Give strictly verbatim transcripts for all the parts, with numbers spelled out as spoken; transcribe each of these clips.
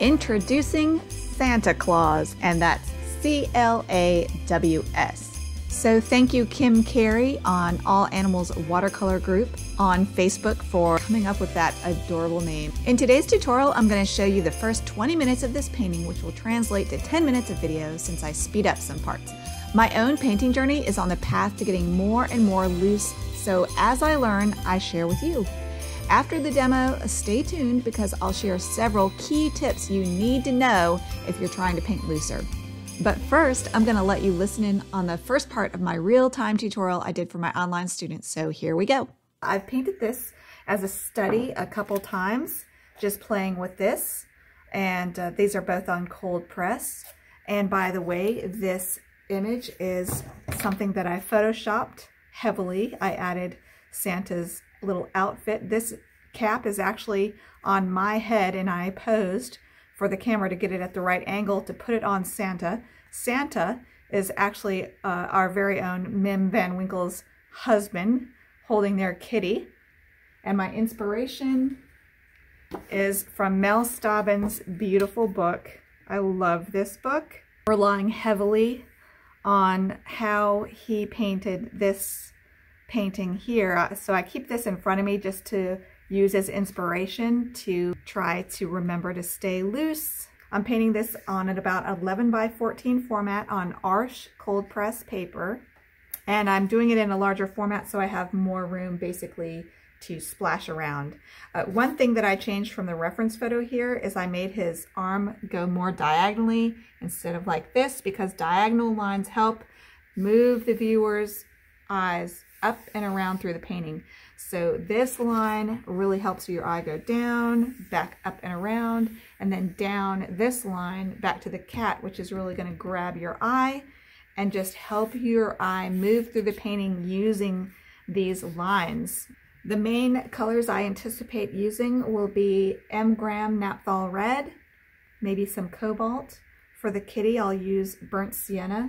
Introducing Santa Claus, and that's C L A W S. So thank you, Kim Carey on All Animals Watercolor Group on Facebook for coming up with that adorable name. In today's tutorial, I'm going to show you the first twenty minutes of this painting, which will translate to ten minutes of video since I speed up some parts. My own painting journey is on the path to getting more and more loose, so as I learn, I share with you. After the demo, stay tuned because I'll share several key tips you need to know if you're trying to paint looser. But first, I'm going to let you listen in on the first part of my real-time tutorial I did for my online students, so here we go. I've painted this as a study a couple times, just playing with this, and uh, these are both on cold press. And by the way, this image is something that I photoshopped heavily. I added Santa's little outfit. This cap is actually on my head, and I posed for the camera to get it at the right angle to put it on Santa. Santa is actually uh, our very own Mim Van Winkle's husband holding their kitty. And my inspiration is from Mel Staubin's beautiful book. I love this book. Relying heavily on how he painted this painting here. So I keep this in front of me just to use as inspiration to try to remember to stay loose. I'm painting this on an about eleven by fourteen format on Arches cold press paper. And I'm doing it in a larger format so I have more room basically to splash around. Uh, one thing that I changed from the reference photo here is I made his arm go more diagonally instead of like this, because diagonal lines help move the viewer's eyes up and around through the painting. So this line really helps your eye go down, back up and around, and then down this line back to the cat, which is really going to grab your eye and just help your eye move through the painting using these lines. The main colors I anticipate using will be M Gram Naphthol Red, maybe some Cobalt. For the kitty, I'll use Burnt Sienna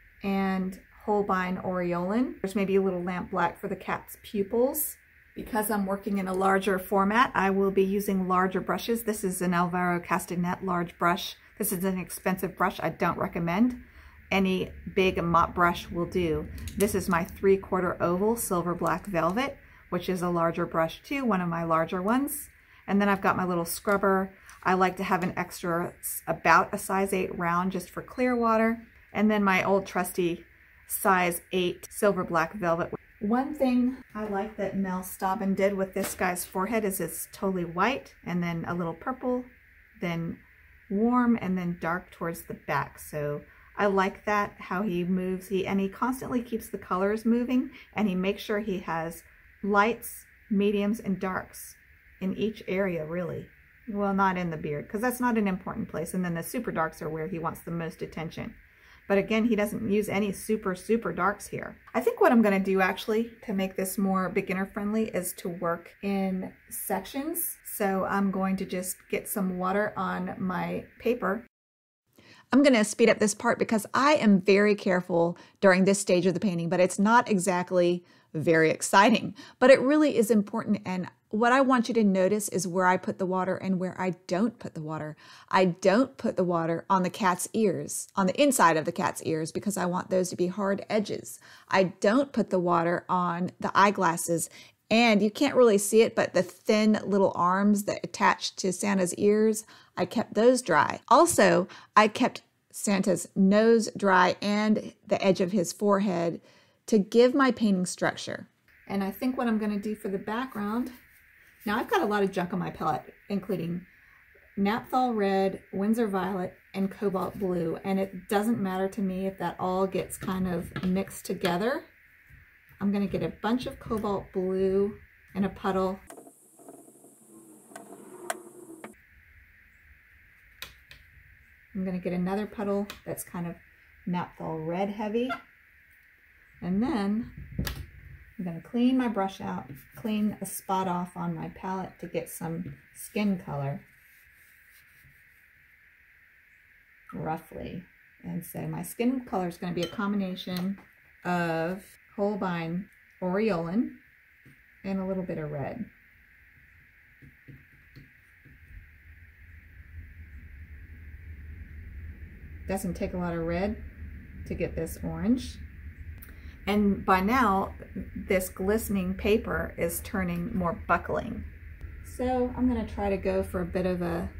and Holbein Aureolin. There's maybe a little lamp black for the cat's pupils. Because I'm working in a larger format, I will be using larger brushes. This is an Alvaro Castanet large brush. This is an expensive brush I don't recommend. Any big mop brush will do. This is my three-quarter oval Silver Black Velvet, which is a larger brush too, one of my larger ones. And then I've got my little scrubber. I like to have an extra, about a size eight round just for clear water. And then my old trusty size eight Silver Black Velvet. One thing I like that Mel Staubin did with this guy's forehead is it's totally white and then a little purple, then warm, and then dark towards the back. So I like that, how he moves, he and he constantly keeps the colors moving, and he makes sure he has lights, mediums, and darks in each area, really. Well, not in the beard, because that's not an important place, and then the super darks are where he wants the most attention. But again, he doesn't use any super, super darks here. I think what I'm going to do actually to make this more beginner friendly is to work in sections. So I'm going to just get some water on my paper. I'm going to speed up this part because I am very careful during this stage of the painting, but it's not exactly very exciting, but it really is important. And what I want you to notice is where I put the water and where I don't put the water. I don't put the water on the cat's ears, on the inside of the cat's ears, because I want those to be hard edges. I don't put the water on the eyeglasses, and you can't really see it, but the thin little arms that attach to Santa's ears, I kept those dry. Also, I kept Santa's nose dry and the edge of his forehead to give my painting structure. And I think what I'm going to do for the background, now I've got a lot of junk on my palette, including Naphthol Red, Winsor Violet, and Cobalt Blue, and it doesn't matter to me if that all gets kind of mixed together. I'm going to get a bunch of Cobalt Blue in a puddle. I'm going to get another puddle that's kind of Naphthol Red heavy. And then I'm going to clean my brush out, clean a spot off on my palette to get some skin color, roughly. And so my skin color is going to be a combination of Holbein Aureolin and a little bit of red. Doesn't take a lot of red to get this orange. And by now, this glistening paper is turning more buckling. So I'm gonna try to go for a bit of a,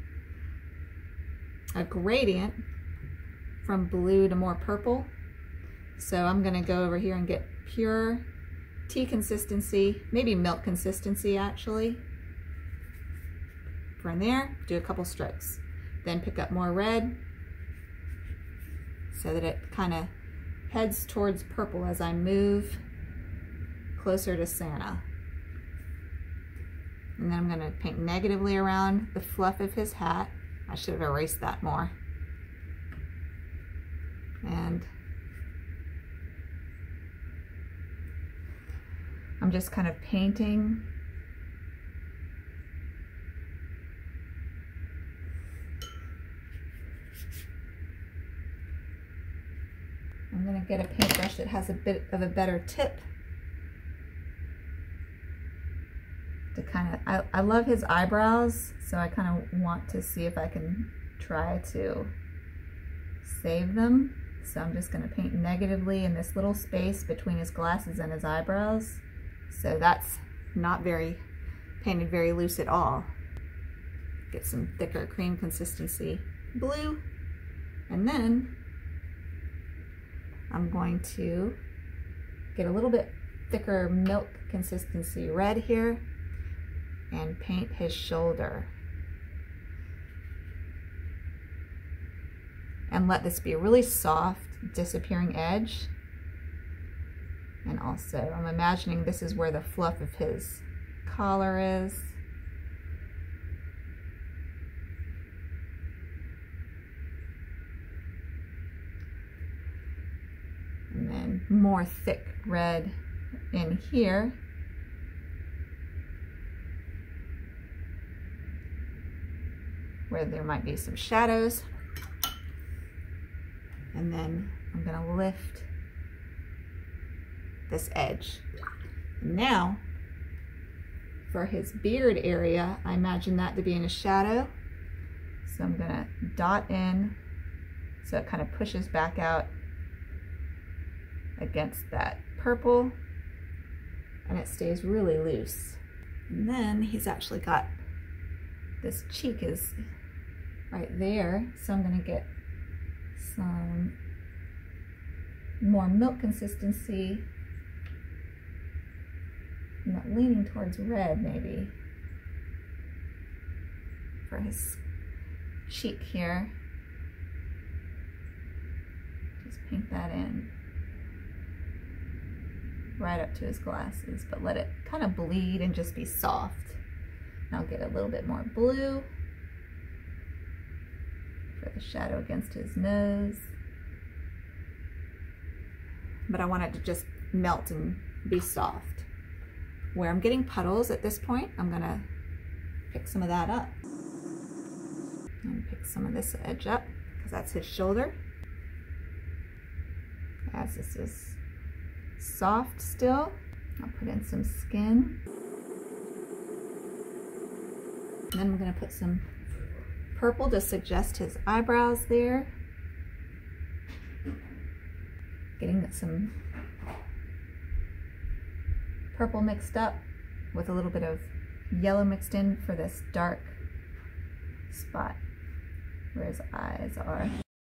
a gradient from blue to more purple. So I'm gonna go over here and get pure tea consistency, maybe milk consistency actually. From there, do a couple strokes. Then pick up more red so that it kind of heads towards purple as I move closer to Santa. And then I'm gonna paint negatively around the fluff of his hat. I should have erased that more. And I'm just kind of painting I'm going to get a paintbrush that has a bit of a better tip to kind of, I, I love his eyebrows, so I kind of want to see if I can try to save them. So I'm just going to paint negatively in this little space between his glasses and his eyebrows. So that's not very painted very loose at all. Get some thicker cream consistency blue, and then I'm going to get a little bit thicker milk consistency red here and paint his shoulder. And let this be a really soft, disappearing edge. And also, I'm imagining this is where the fluff of his collar is. And then more thick red in here. Where there might be some shadows. And then I'm going to lift this edge. Now, for his beard area, I imagine that to be in a shadow. So I'm going to dot in so it kind of pushes back out against that purple, and it stays really loose. And then he's actually got, this cheek is right there, so I'm going to get some more milk consistency, not leaning towards red maybe, for his cheek here. Just paint that in right up to his glasses, but let it kind of bleed and just be soft. And I'll get a little bit more blue for the shadow against his nose. But I want it to just melt and be soft. Where I'm getting puddles at this point, I'm gonna pick some of that up. And pick some of this edge up, because that's his shoulder. As this is soft still, I'll put in some skin. And then I'm gonna put some purple to suggest his eyebrows there. Getting some purple mixed up with a little bit of yellow mixed in for this dark spot where his eyes are.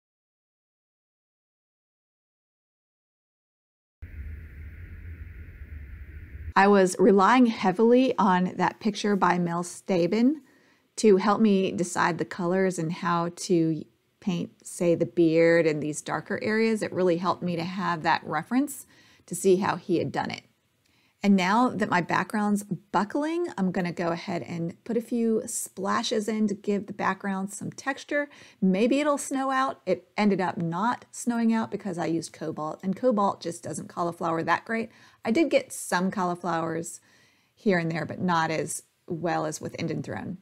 I was relying heavily on that picture by Mel Stabin to help me decide the colors and how to paint, say, the beard and these darker areas. It really helped me to have that reference to see how he had done it. And now that my background's buckling, I'm going to go ahead and put a few splashes in to give the background some texture. Maybe it'll snow out. It ended up not snowing out because I used cobalt, and cobalt just doesn't cauliflower that great. I did get some cauliflowers here and there, but not as well as with Indian Throne.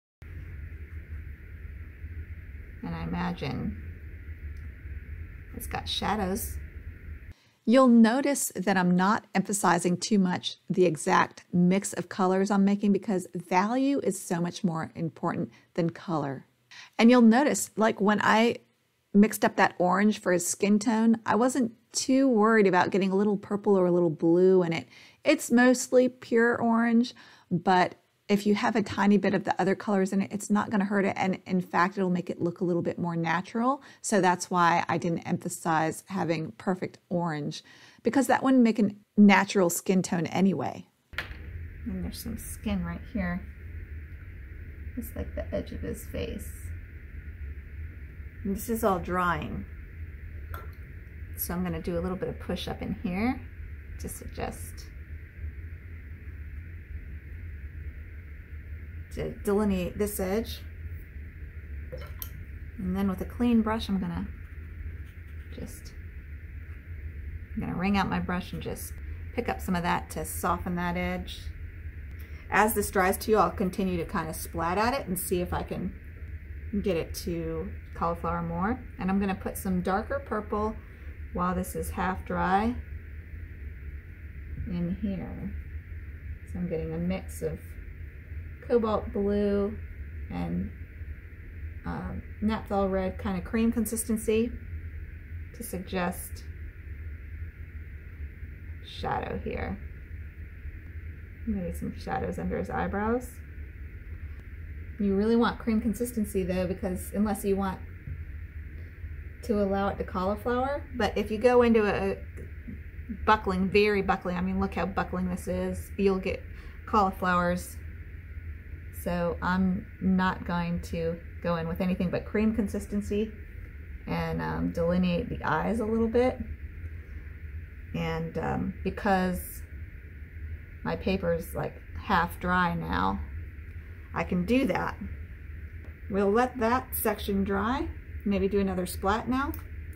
And I imagine it's got shadows. You'll notice that I'm not emphasizing too much the exact mix of colors I'm making because value is so much more important than color. And you'll notice, like when I mixed up that orange for his skin tone, I wasn't too worried about getting a little purple or a little blue in it. It's mostly pure orange, but if you have a tiny bit of the other colors in it, it's not going to hurt it. And in fact, it'll make it look a little bit more natural. So that's why I didn't emphasize having perfect orange, because that wouldn't make a natural skin tone anyway. And there's some skin right here. It's like the edge of his face. And this is all drying. So I'm going to do a little bit of push up in here to suggest, to delineate this edge. And then with a clean brush, I'm going to just, I'm going to wring out my brush and just pick up some of that to soften that edge. As this dries too, I'll continue to kind of splat at it and see if I can get it to cauliflower more. And I'm going to put some darker purple while this is half dry in here. So I'm getting a mix of cobalt blue and um, naphthol red, kind of cream consistency to suggest shadow here. Maybe some shadows under his eyebrows. You really want cream consistency though, because unless you want to allow it to cauliflower, but if you go into a buckling, very buckling, I mean look how buckling this is, you'll get cauliflowers. So I'm not going to go in with anything but cream consistency and um, delineate the eyes a little bit. And um, because my paper's like half dry now, I can do that. We'll let that section dry. Maybe do another splat now.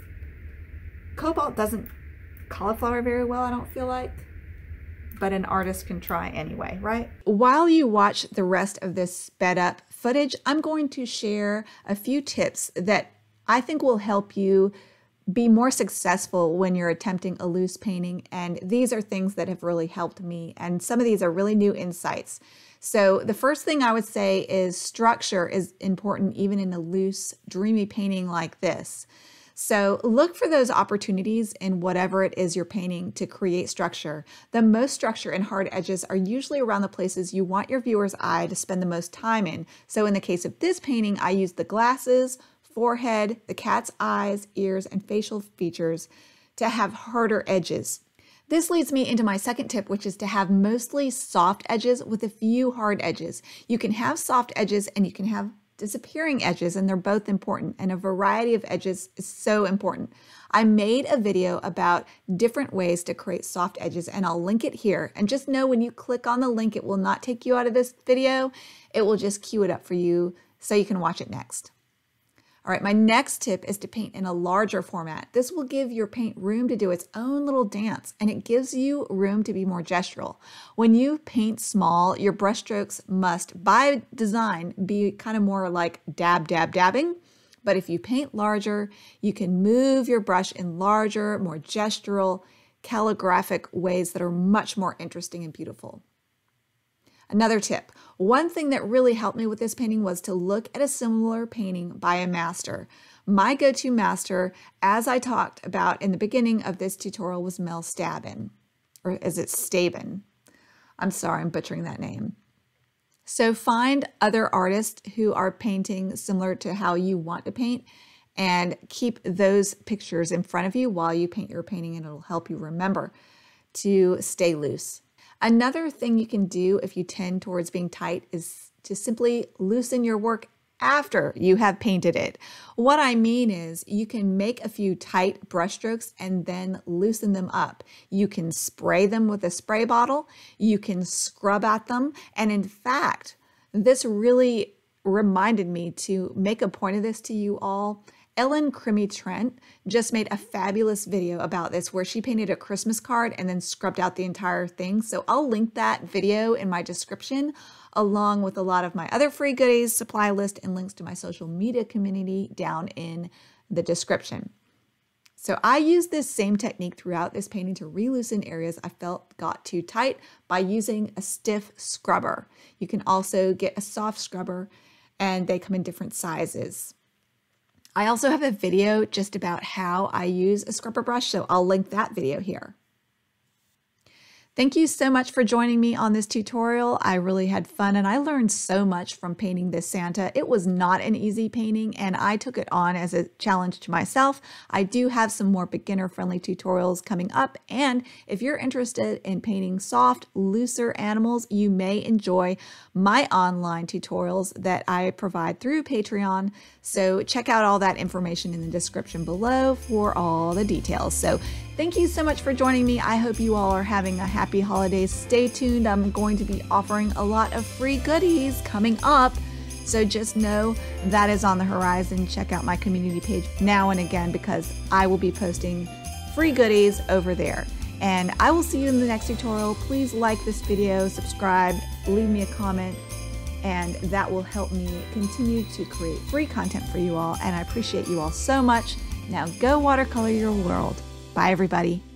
Cobalt doesn't cauliflower very well, I don't feel like, but an artist can try anyway, right? While you watch the rest of this sped up footage, I'm going to share a few tips that I think will help you be more successful when you're attempting a loose painting. And these are things that have really helped me. And some of these are really new insights. So the first thing I would say is structure is important even in a loose, dreamy painting like this. So look for those opportunities in whatever it is you're painting to create structure. The most structure and hard edges are usually around the places you want your viewer's eye to spend the most time in. So in the case of this painting, I used the glasses, forehead, the cat's eyes, ears, and facial features to have harder edges. This leads me into my second tip, which is to have mostly soft edges with a few hard edges. You can have soft edges and you can have disappearing edges, and they're both important, and a variety of edges is so important. I made a video about different ways to create soft edges, and I'll link it here. And just know when you click on the link, it will not take you out of this video. It will just queue it up for you so you can watch it next. All right, my next tip is to paint in a larger format. This will give your paint room to do its own little dance, and it gives you room to be more gestural. When you paint small, your brushstrokes must, by design, be kind of more like dab, dab, dabbing. But if you paint larger, you can move your brush in larger, more gestural, calligraphic ways that are much more interesting and beautiful. Another tip, one thing that really helped me with this painting was to look at a similar painting by a master. My go-to master, as I talked about in the beginning of this tutorial, was Mel Stabin, or is it Stabin? I'm sorry, I'm butchering that name. So find other artists who are painting similar to how you want to paint and keep those pictures in front of you while you paint your painting, and it'll help you remember to stay loose. Another thing you can do if you tend towards being tight is to simply loosen your work after you have painted it. What I mean is you can make a few tight brush strokes and then loosen them up. You can spray them with a spray bottle, you can scrub at them, and in fact, this really reminded me to make a point of this to you all. Ellen Crimmy Trent just made a fabulous video about this where she painted a Christmas card and then scrubbed out the entire thing. So I'll link that video in my description along with a lot of my other free goodies, supply list, and links to my social media community down in the description. So I used this same technique throughout this painting to re-loosen areas I felt got too tight by using a stiff scrubber. You can also get a soft scrubber, and they come in different sizes. I also have a video just about how I use a scrubber brush, so I'll link that video here. Thank you so much for joining me on this tutorial. I really had fun and I learned so much from painting this Santa. It was not an easy painting and I took it on as a challenge to myself. I do have some more beginner-friendly tutorials coming up, and if you're interested in painting soft, looser animals, you may enjoy my online tutorials that I provide through Patreon. So check out all that information in the description below for all the details. So thank you so much for joining me. I hope you all are having a happy holidays. Stay tuned. I'm going to be offering a lot of free goodies coming up. So just know that is on the horizon. Check out my community page now and again because I will be posting free goodies over there. And I will see you in the next tutorial. Please like this video, subscribe, leave me a comment, and that will help me continue to create free content for you all. And I appreciate you all so much. Now go watercolor your world. Bye, everybody.